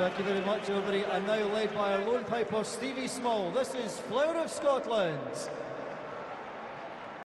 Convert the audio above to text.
Thank you very much, everybody. And now led by our lone piper, Stevie Small. This is Flower of Scotland.